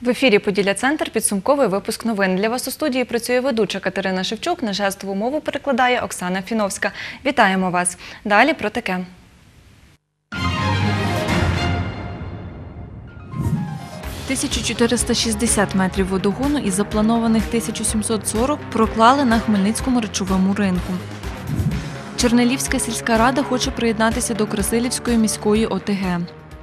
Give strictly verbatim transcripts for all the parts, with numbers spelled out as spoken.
В ефірі «Поділля-центр» підсумковий випуск новин. Для вас у студії працює ведуча Катерина Шевчук, на жестову мову перекладає Оксана Фіновська. Вітаємо вас. Далі про таке. тисячу чотириста шістдесят метрів водогону із запланованих тисяча сімсот сорок проклали на Хмельницькому речовому ринку. Чернелівська сільська рада хоче приєднатися до Красилівської міської О Те Ге.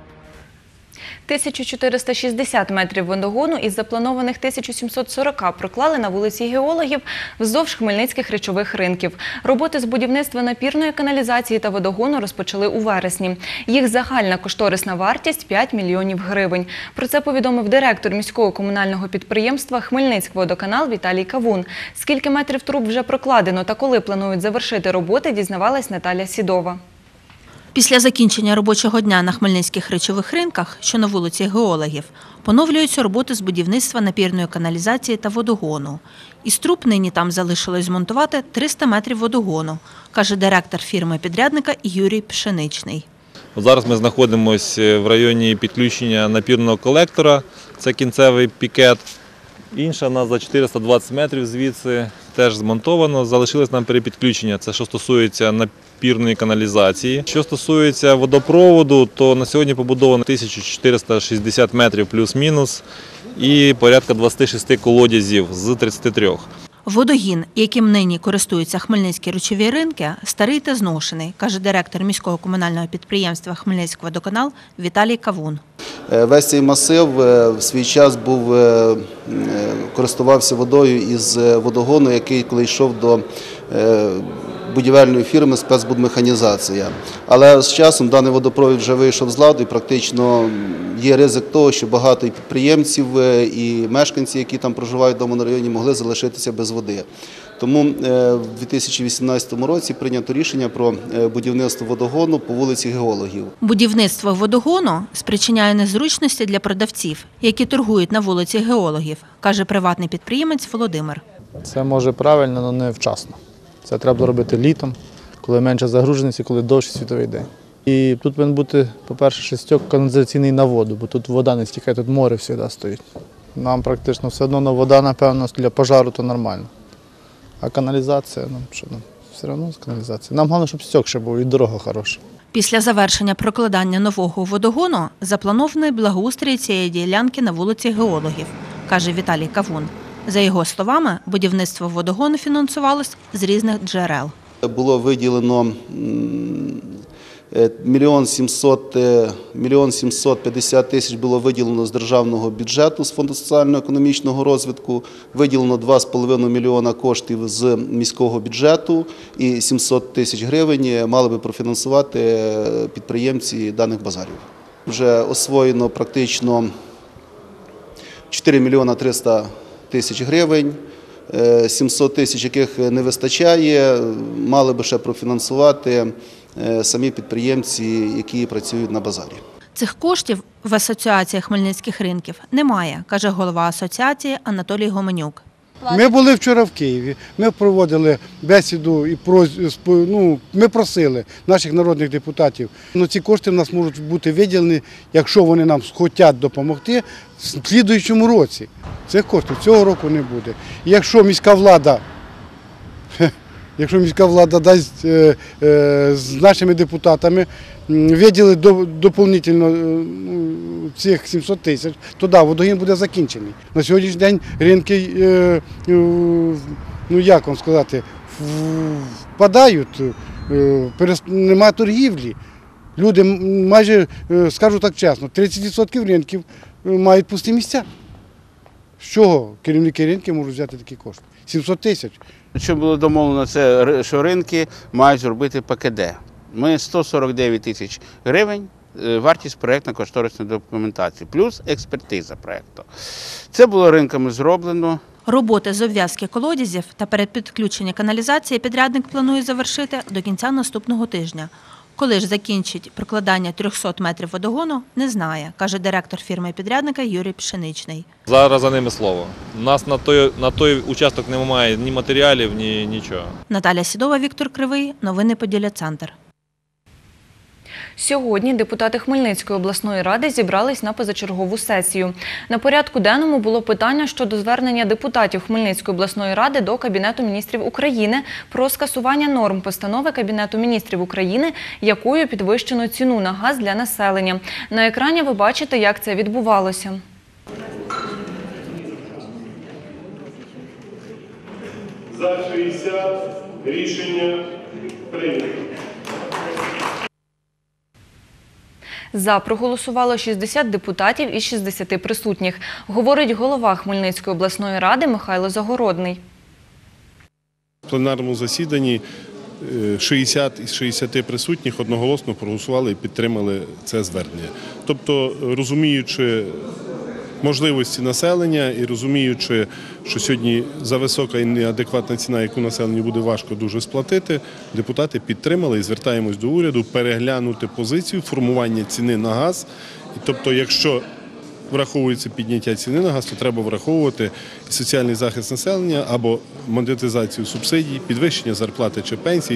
тисячу чотириста шістдесят метрів водогону із запланованих тисяча сімсот сорок проклали на вулиці Геологів вздовж хмельницьких речових ринків. Роботи з будівництва напірної каналізації та водогону розпочали у вересні. Їх загальна кошторисна вартість – п'ять мільйонів гривень. Про це повідомив директор міського комунального підприємства «Хмельницькводоканал» Віталій Кавун. Скільки метрів труб вже прокладено та коли планують завершити роботи, дізнавалась Наталя Сідова. Після закінчення робочого дня на хмельницьких речових ринках, що на вулиці Геологів, поновлюються роботи з будівництва напірної каналізації та водогону. Із труб нині там залишилось змонтувати триста метрів водогону, каже директор фірми-підрядника Юрій Пшеничний. Зараз ми знаходимося в районі підключення напірного колектора, це кінцевий пікет. Інша у нас за чотириста двадцять метрів звідси теж змонтовано, залишилось нам перепідключення, це що стосується напірної каналізації. Що стосується водопроводу, то на сьогодні побудовано тисяча чотириста шістдесят метрів плюс-мінус і порядка двадцять шість колодязів з тридцяти трьох. Водогін, яким нині користуються хмельницькі речові ринки, старий та зношений, каже директор міського комунального підприємства «Хмельницькводоканал» Віталій Кавун. Весь цей масив в свій час був, користувався водою із водогону, який коли йшов до будівельної фірми «Спецбудмеханізація». Але з часом даний водопровід вже вийшов з ладу і практично є ризик того, що багато і підприємців, і мешканці, які там проживають в даному районі, могли залишитися без води. Тому в дві тисячі вісімнадцятому році прийнято рішення про будівництво водогону по вулиці Геологів. Будівництво водогону спричиняє незручності для продавців, які торгують на вулиці Геологів, каже приватний підприємець Володимир. Це може правильно, але не вчасно. Це треба робити літом, коли менше загруженості, коли довший світовий день. І тут повинен бути, по-перше, шестьок каналізаційний на воду, бо тут вода не стікає, тут море завжди стоїть. Нам практично все одно вода, напевно, для пожару то нормально. А каналізація, ну що нам, все одно каналізація. Нам головне, щоб стік ще був і дорога хороша. Після завершення прокладання нового водогону запланований благоустрій цієї ділянки на вулиці Геологів, каже Віталій Кавун. За його словами, будівництво водогону фінансувалось з різних джерел. Було виділено мільйон сімсот п'ятдесят тисяч було виділено з державного бюджету, з Фонду соціально-економічного розвитку, виділено два з половиною мільйона коштів з міського бюджету і сімсот тисяч гривень мали би профінансувати підприємці даних базарів. Вже освоєно практично чотири мільйони триста тисяч гривень, сімсот тисяч яких не вистачає, мали би ще профінансувати самі підприємці, які працюють на базарі. Цих коштів в Асоціації хмельницьких ринків немає, каже голова асоціації Анатолій Гоменюк. Ми були вчора в Києві, ми проводили бесіду і ну, ми просили наших народних депутатів. Ну, ці кошти в нас можуть бути виділені, якщо вони нам хочуть допомогти, в слідуючому році. Цих коштів цього року не буде. І якщо міська влада, якщо міська влада дасть е, е, з нашими депутатами виділить доповнительно е, цих сімсот тисяч, то да, водогін буде закінчений. На сьогоднішній день ринки, е, е, ну як вам сказати, впадають, е, немає торгівлі. Люди майже, е, скажу так чесно, тридцять відсотків ринків мають пусті місця. З чого керівники ринків можуть взяти такі кошти? сімсот тисяч. Що було домовлено, це що ринки мають зробити Пе Ке Де. Ми сто сорок дев'ять тисяч гривень, вартість проєктно-кошторисної документації, плюс експертиза проєкту. Це було ринками зроблено. Роботи з обв'язки колодязів та передпідключення каналізації підрядник планує завершити до кінця наступного тижня. Коли ж закінчить прокладання трьохсот метрів водогону, не знає, каже директор фірми-підрядника Юрій Пшеничний. Зараз за ними слово. У нас на той, на той участок немає ні матеріалів, ні нічого. Наталя Сідова, Віктор Кривий. Новини «Поділля-центр». Сьогодні депутати Хмельницької обласної ради зібрались на позачергову сесію. На порядку денному було питання щодо звернення депутатів Хмельницької обласної ради до Кабінету міністрів України про скасування норм постанови Кабінету міністрів України, якою підвищено ціну на газ для населення. На екрані ви бачите, як це відбувалося. За шістдесят рішення прийнято. За проголосувало шістдесят депутатів із шістдесяти присутніх, говорить голова Хмельницької обласної ради Михайло Загородний. В пленарному засіданні шістдесят із шістдесяти присутніх одноголосно проголосували і підтримали це звернення. Тобто, розуміючи можливості населення і розуміючи, що сьогодні зависока і неадекватна ціна, яку населенню буде важко дуже сплатити, депутати підтримали і звертаємось до уряду переглянути позицію формування ціни на газ. Тобто, якщо враховується підняття ціни на газ, то треба враховувати і соціальний захист населення або монетизацію субсидій, підвищення зарплати чи пенсій.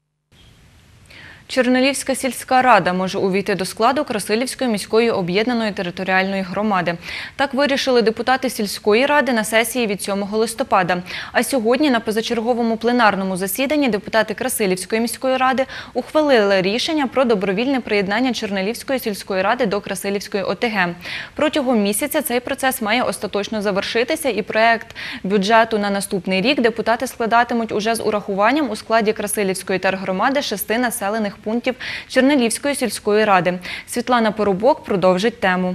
Чернелівська сільська рада може увійти до складу Красилівської міської об'єднаної територіальної громади. Так вирішили депутати сільської ради на сесії від сьомого листопада. А сьогодні на позачерговому пленарному засіданні депутати Красилівської міської ради ухвалили рішення про добровільне приєднання Чернелівської сільської ради до Красилівської О Те Ге. Протягом місяця цей процес має остаточно завершитися, і проект бюджету на наступний рік депутати складатимуть уже з урахуванням у складі Красилівської тергромади шести населених пунктів Чернелівської сільської ради. Світлана Поробок продовжить тему.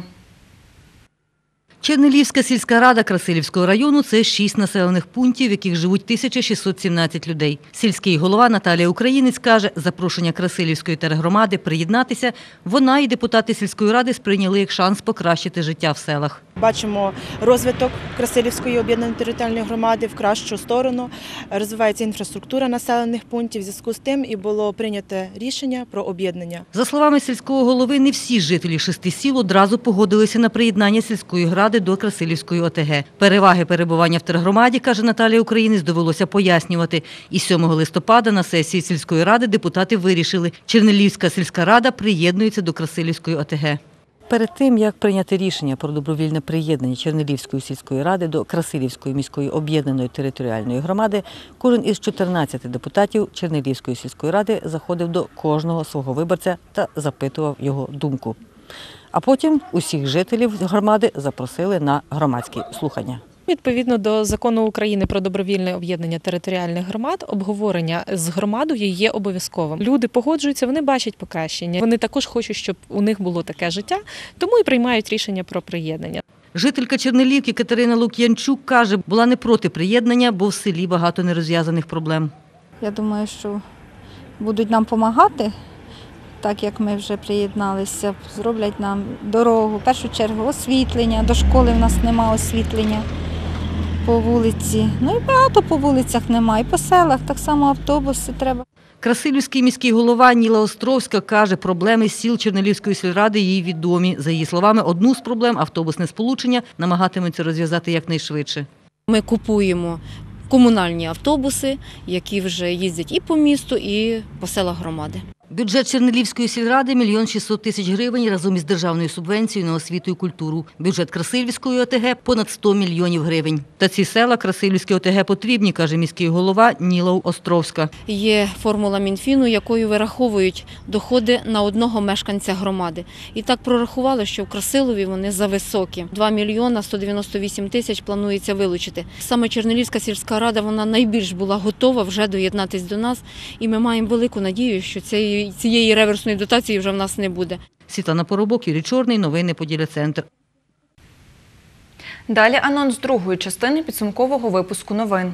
Чернелівська сільська рада Красилівського району – це шість населених пунктів, в яких живуть тисяча шістсот сімнадцять людей. Сільський голова Наталія Українець каже, запрошення Красилівської тергромади приєднатися вона і депутати сільської ради сприйняли як шанс покращити життя в селах. Бачимо розвиток Красилівської об'єднаної територіальної громади в кращу сторону. Розвивається інфраструктура населених пунктів. В зв'язку з тим і було прийнято рішення про об'єднання. За словами сільського голови, не всі жителі шести сіл одразу погодилися на приєднання сільської ради до Красилівської О Те Ге. Переваги перебування в тергромаді, каже Наталія Українець, довелося пояснювати. І сьомого листопада на сесії сільської ради депутати вирішили – Чернелівська сільська рада приєднується до Красилівської О Те Ге. Перед тим, як прийняти рішення про добровільне приєднання Чернелівської сільської ради до Красилівської міської об'єднаної територіальної громади, кожен із чотирнадцяти депутатів Чернелівської сільської ради заходив до кожного свого виборця та запитував його думку. А потім усіх жителів громади запросили на громадські слухання. Відповідно до закону України про добровільне об'єднання територіальних громад, обговорення з громадою є обов'язковим. Люди погоджуються, вони бачать покращення. Вони також хочуть, щоб у них було таке життя, тому і приймають рішення про приєднання. Жителька Чернелівки Катерина Лук'янчук каже, була не проти приєднання, бо в селі багато нерозв'язаних проблем. Я думаю, що будуть нам допомагати, так як ми вже приєдналися, зроблять нам дорогу, в першу чергу освітлення, до школи в нас немає освітлення по вулиці. Ну і багато по вулицях немає, і по селах так само автобуси треба. Красилівський міський голова Ніла Островська каже, проблеми сіл Чернелівської сільради їй відомі. За її словами, одну з проблем – автобусне сполучення – намагатимуться розв'язати якнайшвидше. Ми купуємо комунальні автобуси, які вже їздять і по місту, і по селах громади. Бюджет Чернелівської сільради – мільйон шістсот тисяч гривень разом із державною субвенцією на освіту і культуру. Бюджет Красилівської О Те Ге – понад сто мільйонів гривень. Та ці села Красилівській О Те Ге потрібні, каже міський голова Ніла Островська. Є формула Мінфіну, якою вираховують доходи на одного мешканця громади. І так прорахували, що в Красилові вони зависокі. два мільйони сто дев'яносто вісім тисяч планується вилучити. Саме Чернелівська сільська рада, вона найбільш була готова вже доєднатись до нас. І ми маємо велику надію, що цієї Цієї реверсної дотації вже в нас не буде. Світлана Поробок, Юрій Чорний, новини Поділля Центр. Далі анонс другої частини підсумкового випуску новин.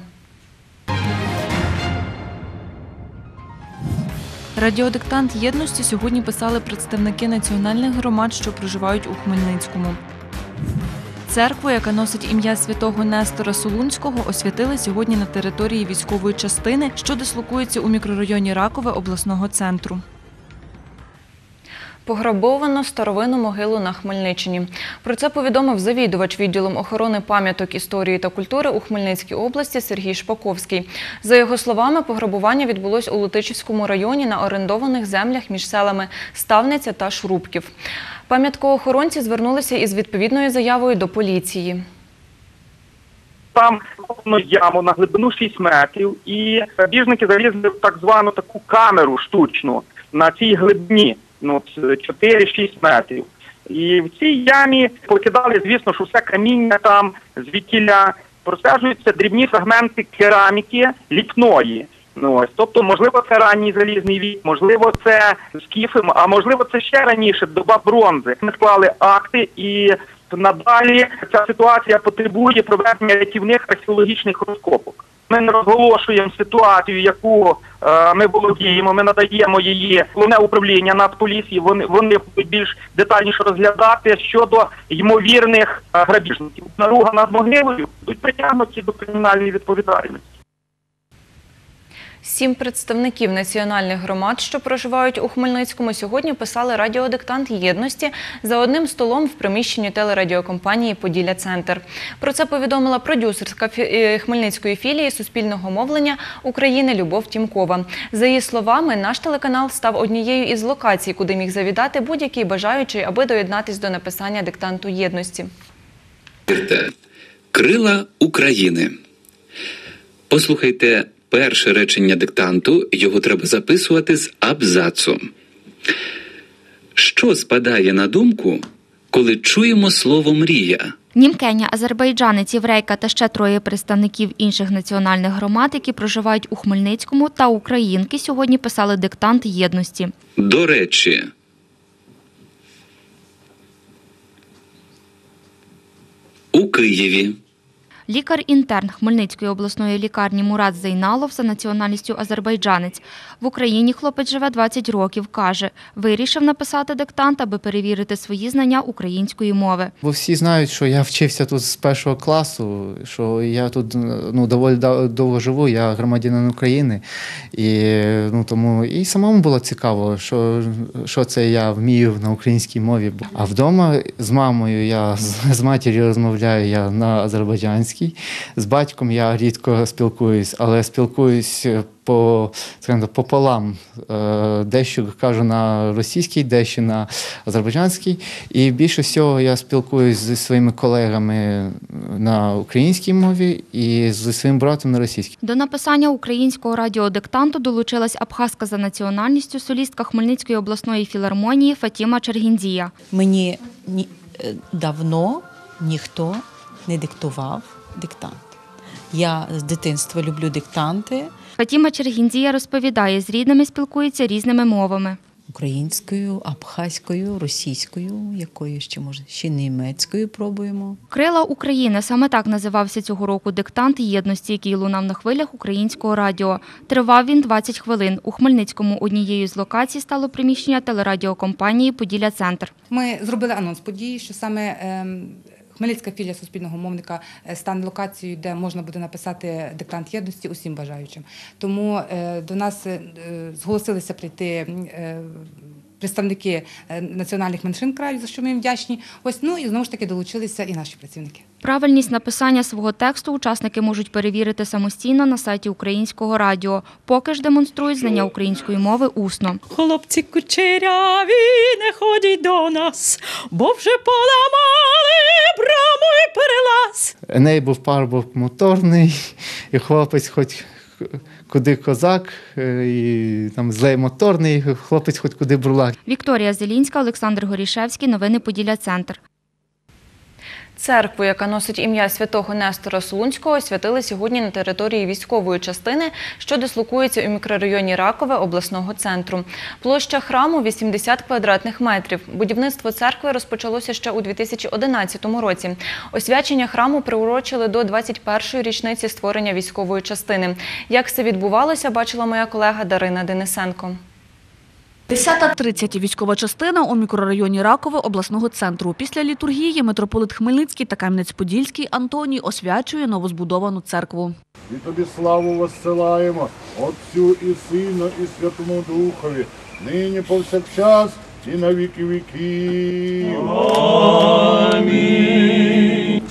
Радіодиктант єдності сьогодні писали представники національних громад, що проживають у Хмельницькому. Церкву, яка носить ім'я святого Нестора Солунського, освятили сьогодні на території військової частини, що дислокується у мікрорайоні Ракове обласного центру. Пограбовано старовинну могилу на Хмельниччині. Про це повідомив завідувач відділом охорони пам'яток історії та культури у Хмельницькій області Сергій Шпаковський. За його словами, пограбування відбулось у Летичівському районі на орендованих землях між селами Ставниця та Шрубків. Пам'яткоохоронці звернулися із відповідною заявою до поліції. Там яму на глибину шість метрів, і грабіжники залізли в так звану таку камеру штучну на цій глибині, ну, чотири-шість метрів. І в цій ямі покидали, звісно, що все каміння там, звідкіля простежуються дрібні фрагменти кераміки ліпної. Ну, ось, тобто, можливо, це ранній залізний вік, можливо, це скіфи, а можливо, це ще раніше, доба бронзи. Ми склали акти і надалі ця ситуація потребує проведення рятівних археологічних розкопок. Ми не розголошуємо ситуацію, яку е, ми володіємо, ми надаємо її головне управління Нацполіції, вони, вони будуть більш детальніше розглядати щодо ймовірних е, грабіжників. Наруга над могилою будуть притягнуті до кримінальної відповідальності. Сім представників національних громад, що проживають у Хмельницькому, сьогодні писали радіодиктант єдності за одним столом в приміщенні телерадіокомпанії «Поділля-Центр». Про це повідомила продюсерська хмельницької філії Суспільного мовлення України Любов Тімкова. За її словами, наш телеканал став однією із локацій, куди міг завітати будь-який бажаючий, аби доєднатись до написання диктанту єдності. Крила України. Послухайте перше речення диктанту, його треба записувати з абзацу. Що спадає на думку, коли чуємо слово «мрія»? Німкеня, азербайджанець, єврейка та ще троє представників інших національних громад, які проживають у Хмельницькому, та українки сьогодні писали диктант єдності. До речі, у Києві лікар-інтерн Хмельницької обласної лікарні Мурат Зейналов за національністю азербайджанець. В Україні хлопець живе двадцять років, каже. Вирішив написати диктант, аби перевірити свої знання української мови. Бо всі знають, що я вчився тут з першого класу, що я тут ну, доволі довго живу, я громадянин України. І, ну, тому, і самому було цікаво, що, що це я вмію на українській мові. А вдома з мамою, я з, з матір'ю розмовляю я на азербайджанській. З батьком я рідко спілкуюсь, але спілкуюсь по, скажімо, пополам. Дещо кажу на російській, дещо на азербайджанській. І більше всього я спілкуюсь зі своїми колегами на українській мові і зі своїм братом на російській. До написання українського радіодиктанту долучилась абхазка за національністю, солістка Хмельницької обласної філармонії Фатіма Чергіндія. Мені ні, давно ніхто не диктував диктант. Я з дитинства люблю диктанти. Фатіма Чергіндія розповідає, з рідними спілкується різними мовами. Українською, абхазькою, російською, якою ще, може, ще німецькою пробуємо. «Крила України» – саме так називався цього року диктант єдності, який лунав на хвилях українського радіо. Тривав він двадцять хвилин. У Хмельницькому однією з локацій стало приміщення телерадіокомпанії «Поділля-Центр». Ми зробили анонс події, що саме Хмельницька філія Суспільного мовника стане локацією, де можна буде написати диктант єдності усім бажаючим. Тому до нас зголосилися прийти представники національних меншин краю, за що ми їм вдячні. Ось, ну і знову ж таки долучилися і наші працівники. Правильність написання свого тексту учасники можуть перевірити самостійно на сайті Українського радіо. Поки ж демонструють знання української мови усно. Хлопці кучеряві, не ходіть до нас, бо вже поламали браму і перелаз. Еней був парубок моторний, і хлопець хоч куди козак, і там злей моторний, хлопець хоч куди бурлак. Вікторія Зелінська, Олександр Горішевський. Новини Поділля-Центр. Церкву, яка носить ім'я святого Нестора Солунського, освятили сьогодні на території військової частини, що дислокується у мікрорайоні Ракове обласного центру. Площа храму – вісімдесят квадратних метрів. Будівництво церкви розпочалося ще у дві тисячі одинадцятому році. Освячення храму приурочили до двадцять першої річниці створення військової частини. Як це відбувалося, бачила моя колега Дарина Денисенко. десята тридцять військова частина у мікрорайоні Ракове обласного центру. Після літургії митрополит Хмельницький та Кам'янець-Подільський Антоній освячує новозбудовану церкву. І тобі славу воссилаємо, Отцю і Сину і Святому Духові, нині повсякчас і на віки віків. Амінь.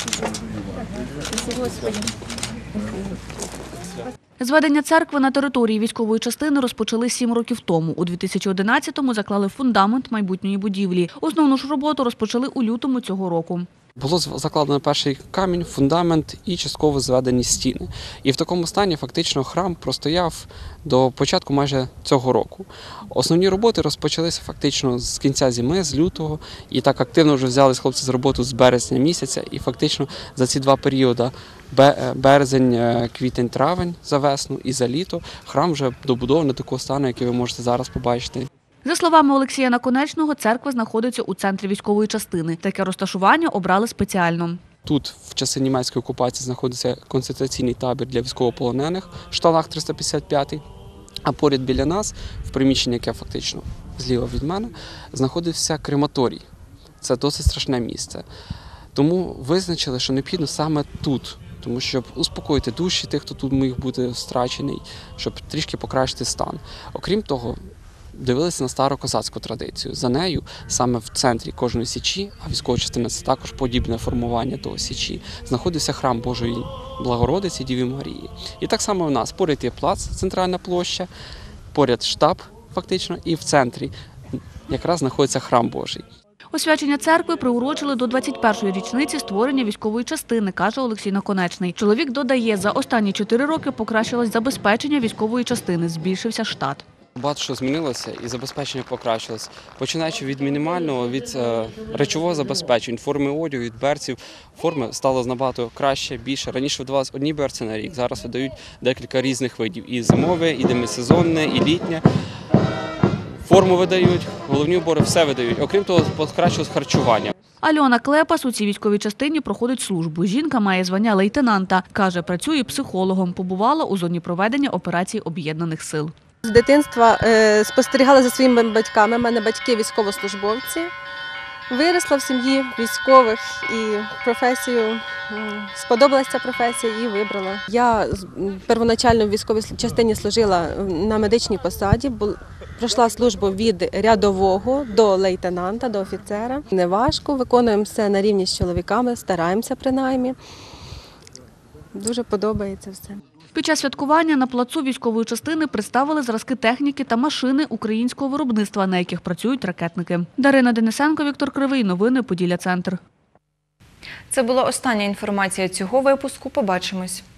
Зведення церкви на території військової частини розпочали сім років тому. У дві тисячі одинадцятому заклали фундамент майбутньої будівлі. Основну ж роботу розпочали у лютому цього року. Було закладено перший камінь, фундамент і частково зведені стіни. І в такому стані фактично храм простояв до початку майже цього року. Основні роботи розпочалися фактично з кінця зими, з лютого. І так активно вже взялись хлопці з роботи з березня місяця. І фактично за ці два періоди, березень, квітень, травень за весну і за літо, храм вже добудований до такого стану, який ви можете зараз побачити. За словами Олексія Наконечного, церква знаходиться у центрі військової частини. Таке розташування обрали спеціально. Тут в часи німецької окупації знаходиться концентраційний табір для військовополонених, Шталах триста п'ятдесят п'ятий. А поряд біля нас, в приміщенні, яке фактично зліва від мене, знаходився крематорій. Це досить страшне місце. Тому визначили, що необхідно саме тут, тому щоб успокоїти душі тих, хто тут міг бути страчений, щоб трішки покращити стан. Окрім того, дивилися на стару козацьку традицію. За нею, саме в центрі кожної січі, а військова частина – це також подібне формування до січі, знаходився храм Божої Благородиці Діви Марії. І так само в нас поряд є плац, центральна площа, поряд штаб фактично, і в центрі якраз знаходиться храм Божий. Освячення церкви приурочили до двадцять першої річниці створення військової частини, каже Олексій Наконечний. Чоловік додає, за останні чотири роки покращилось забезпечення військової частини, збільшився штат. Багато що змінилося і забезпечення покращилось. Починаючи від мінімального, від е, речового забезпечення, форми одягу, від берців, форми стало набагато краще, більше. Раніше видавалось одні берці на рік, зараз видають декілька різних видів. І зимове, і демисезонне, і літнє. Форму видають, головні убори, все видають. Окрім того, покращилось харчування. Альона Клепас у цій військовій частині проходить службу. Жінка має звання лейтенанта. Каже, працює психологом. Побувала у зоні проведення операції Об'єднаних сил. З дитинства е, спостерігала за своїми батьками. У мене батьки військовослужбовці. Виросла в сім'ї військових і професію, сподобалася ця професія і вибрала. Я первоначально в військовій частині служила на медичній посаді, пройшла службу від рядового до лейтенанта, до офіцера. Неважко, виконуємо все на рівні з чоловіками, стараємося принаймні. Дуже подобається все. Під час святкування на плацу військової частини представили зразки техніки та машини українського виробництва, на яких працюють ракетники. Дарина Денисенко, Віктор Кривий. Новини Поділля Центр. Це була остання інформація цього випуску. Побачимось.